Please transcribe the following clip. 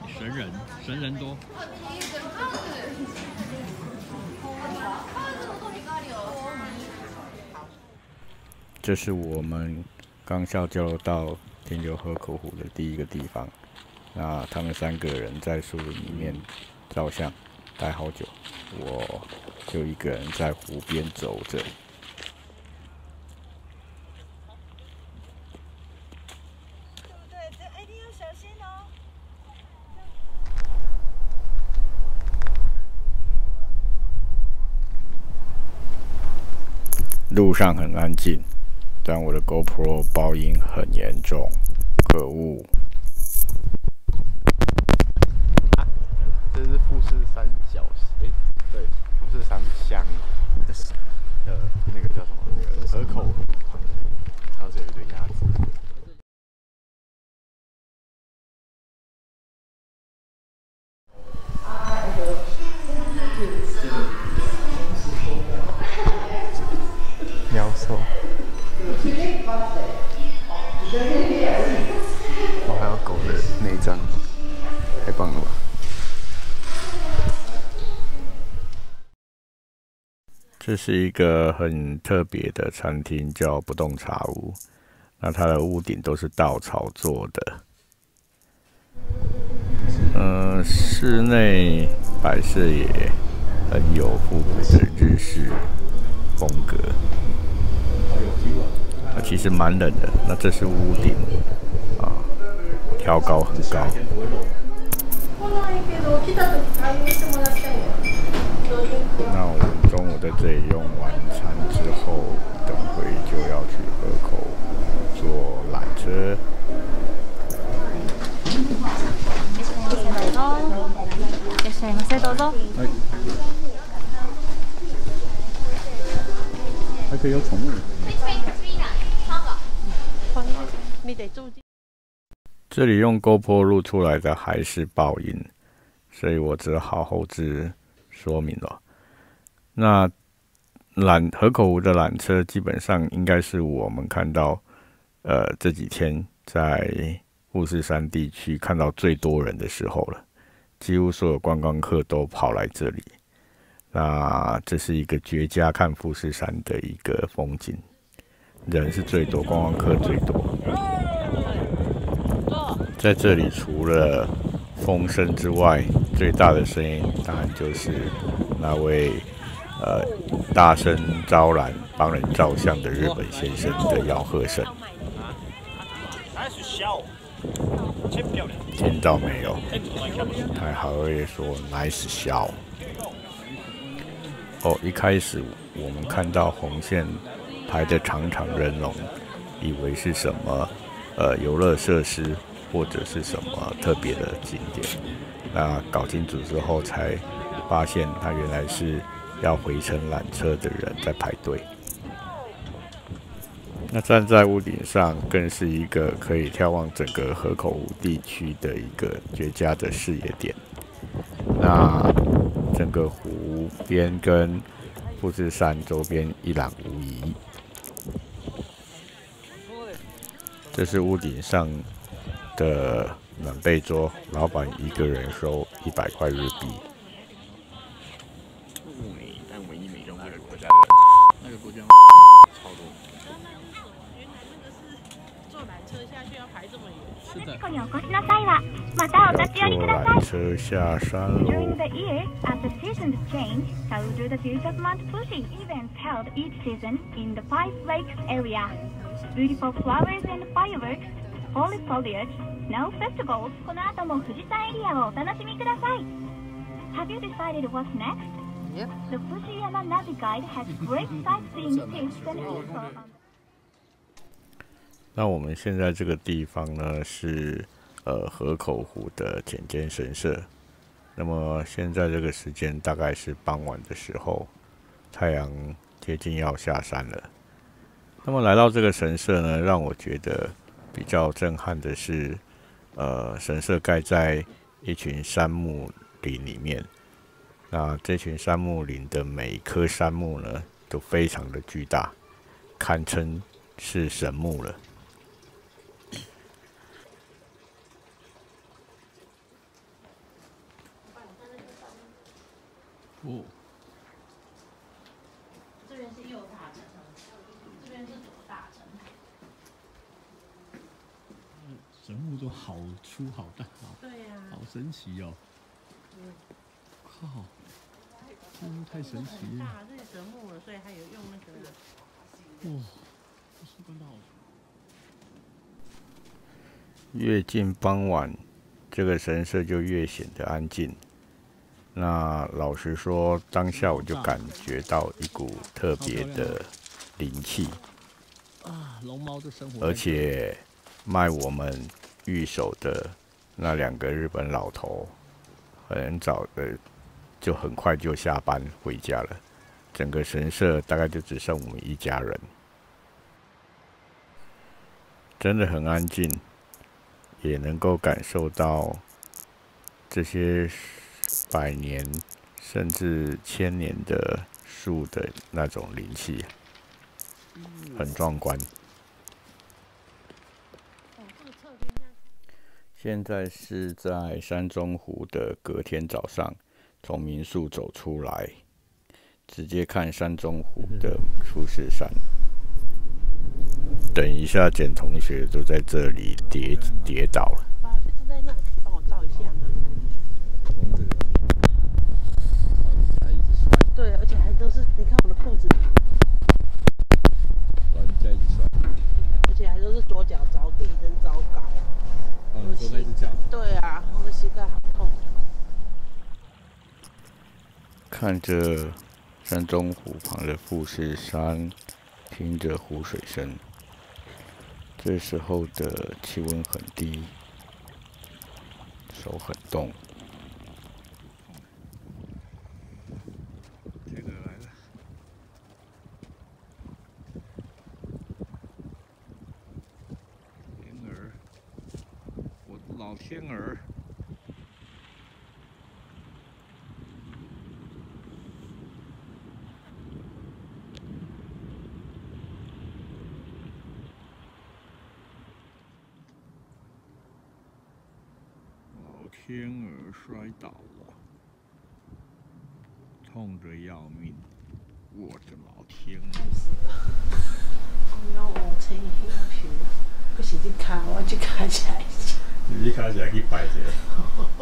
神人多。这是我们刚下交到天流河口湖的第一个地方。那他们3个人在树林里面照相，待好久，我就一个人在湖边走着。路上很安静，但我的 GoPro 爆音很严重，可恶！ 这是富士山脚，对，富士山乡的那个叫什么？那个河口湖，然后这有一堆鸭子。鸟兽。哦，还有狗的内脏，太棒了吧！ 这是一个很特别的餐厅，叫不动茶屋。那它的屋顶都是稻草做的。室内摆设也很有复古的日式风格。其实蛮冷的。那这是屋顶啊，挑高很高。那我们中午在这里用晚餐之后，等会就要去河口坐缆车。 いらっしゃいませ、どうぞ。 还可以有宠物。这里用 GoPro 录出来的还是爆音，所以我只好后置说明了。那河口湖的缆车基本上应该是我们看到这几天在富士山地区看到最多人的时候了，几乎所有观光客都跑来这里。那这是一个绝佳看富士山的一个风景，人是最多，观光客最多。在这里除了风声之外，最大的声音当然就是那位大声招揽帮人照相的日本先生的吆喝声。听到没有？他还会说 nice 笑。一开始我们看到红线排得长长人龙，以为是什么游乐设施或者是什么特别的景点。那搞清楚之后才发现，它原来是要回程缆车的人在排队。那站在屋顶上，更是一个可以眺望整个河口湖地区的一个绝佳的视野点。那整个湖边跟富士山周边一览无遗。这是屋顶上的暖被桌，老板一个人收100块日币。物美，但唯一美中那个国家超多。坐缆车下去要排这么远。是的。坐缆车下山喽。During the year, as the seasons change, so do the views of Mount Fuji. Events held each season in the Five Lakes area. Beautiful flowers and fireworks, holy foliage, snow festivals. この後も富士山エリアをお楽しみください。Have you decided what's next? Yep. The Fujiyama Navi Guide has great sightseeing tips and info. 那我们现在这个地方呢是河口湖的浅间神社。那么现在这个时间大概是傍晚的时候，太阳接近要下山了。那么来到这个神社呢，让我觉得比较震撼的是，神社盖在一群杉木林里面。那这群杉木林的每一棵杉木呢，都非常的巨大，堪称是神木了。 哦， 这边是右大城，这边是左大城。 神木都好粗好大， 对呀、 好神奇哦！靠，真的太神奇了！ 大，这个神木了，所以还有用那个。 哇，这是关到。 越近傍晚，这个神社就越显得安静。那老实说，当下我就感觉到一股特别的灵气啊，龙猫的生活， 而且卖我们玉手的那2个日本老头，很早的就很快就下班回家了。整个神社大概就只剩我们一家人，真的很安静，也能够感受到这些100年甚至1000年的树的那种灵气，很壮观。现在是在山中湖的隔天早上，从民宿走出来，直接看山中湖的富士山。等一下，简同学都在这里跌倒了。 就在那，帮我照一下吗？对，而且还都是，你看我的裤子， 老人家一直摔， 而且还都是左脚着地，真糟糕。 哦，你说那只脚？ 对啊，我的膝盖好痛。 看着山中湖旁的富士山，听着湖水声，这时候的气温很低，手很冻。 天鹅来了，天鹅，我的老天鹅。天鹅摔倒了，痛得要命！我的老天鹅！ 我乘以那皮，不是你卡，我就卡起来。 你卡起来去摆一下。